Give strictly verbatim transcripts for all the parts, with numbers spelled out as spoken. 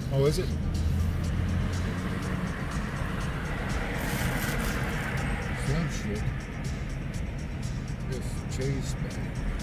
Oh, is it? Some shit. This chase bag.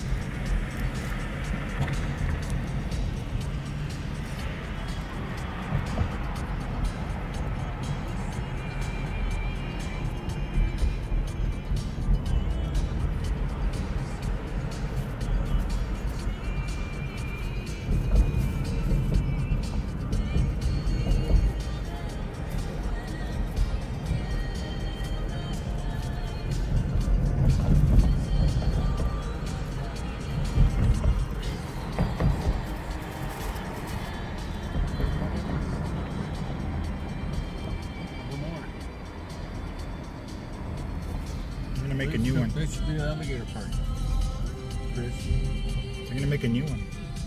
I'm gonna make a new one. This should be the alligator park. Chris. I'm gonna make a new one.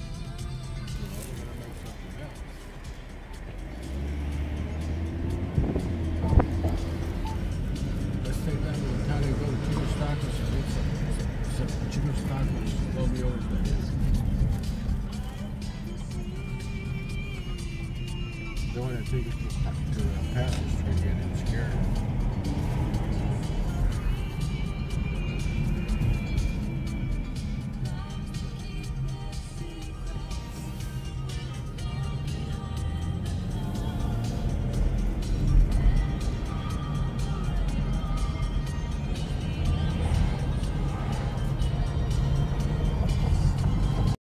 Let's take that to the town and go to chicken tacos and get some, some chicken tacos. They'll be always there. They want to take us to, to uh, Paso Street again and scare them.